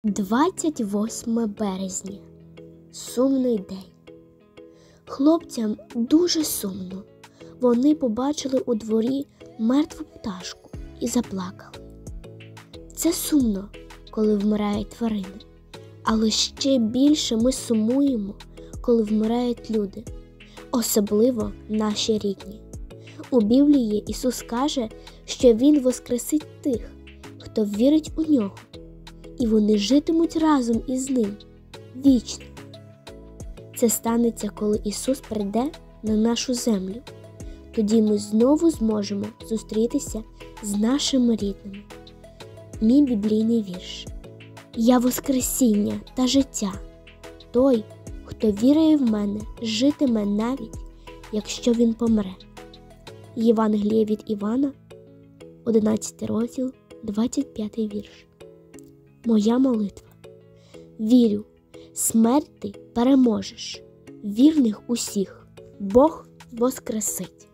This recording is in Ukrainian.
28 березня. Сумний день. Хлопцям дуже сумно. Вони побачили у дворі мертву пташку і заплакали. Це сумно, коли вмирають тварини. Але ще більше ми сумуємо, коли вмирають люди, особливо наші рідні. У Біблії Ісус каже, що Він воскресить тих, хто вірить у Нього, і вони житимуть разом із Ним вічно. Це станеться, коли Ісус прийде на нашу землю. Тоді ми знову зможемо зустрітися з нашими рідними. Мій біблійний вірш. «Я воскресіння та життя. Той, хто вірує в мене, житиме навіть, якщо він помре». Євангеліє від Івана, 11 розділ, 25 вірш. Моя молитва. Вірю, смерть ти переможеш, вірних усіх Бог воскресить.